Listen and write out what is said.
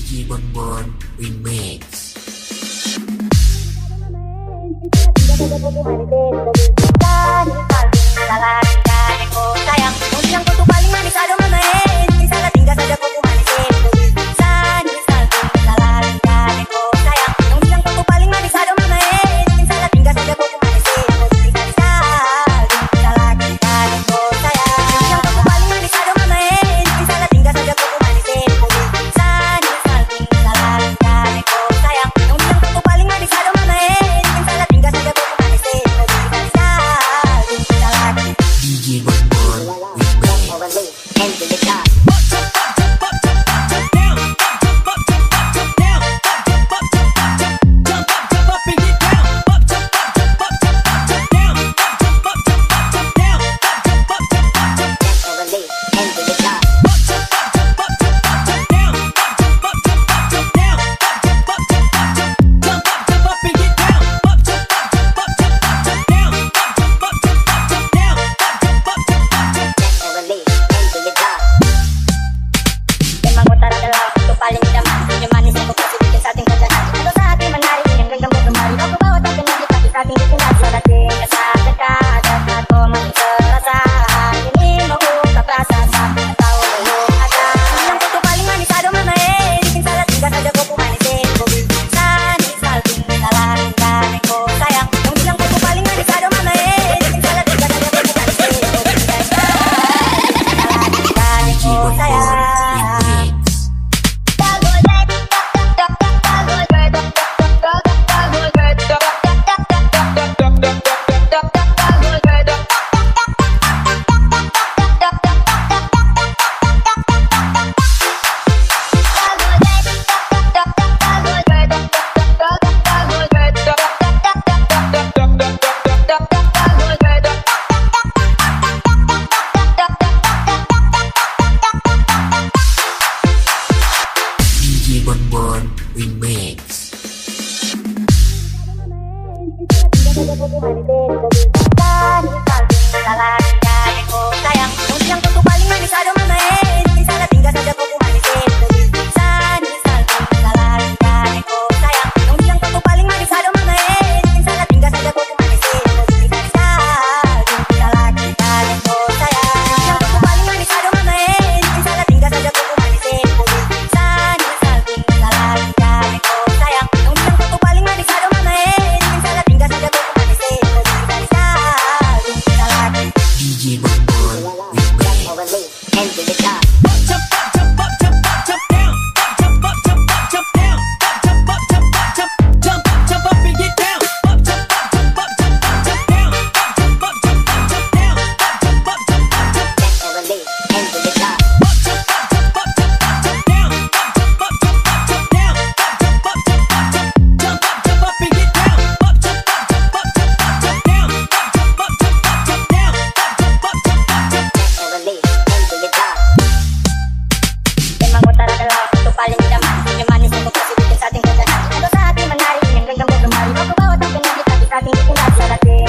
DJ Bonbon Remix. Sayang, kau bilang kau tuh paling manis, aduh mamain. Salah tinggal saja kau tuh manisin. Salah tinggal kau sayang, kau bilang kau tuh paling manis, aduh mamain. Salah tinggal saja kau tuh manisin. Salah tinggal kau sayang, bilang kau tuh paling manis, aduh mamain. Salah tinggal saja kau tuh manisin. Salah tinggal kau sayang, kau bilang kau tuh paling manis, aduh mamain. Salah tinggal saja kau tuh manisin. DJ Bonbon Remix. DJ Bonbon Remix. Sayang, kau bilang kau tuh paling manis, aduh mamain. Salah tinggal saja kau tuh manisin. Salah tinggal kau sayang, kau bilang kau tuh paling manis, aduh mamain. Salah tinggal saja kau tuh manisin. Salah tinggal kau sayang, bilang kau tuh paling manis, aduh mamain. Salah tinggal saja kau tuh manisin. Salah tinggal kau sayang, kau bilang kau tuh paling manis, aduh mamain. Salah tinggal saja kau tuh manisin. DJ Bonbon Remix. Sa ating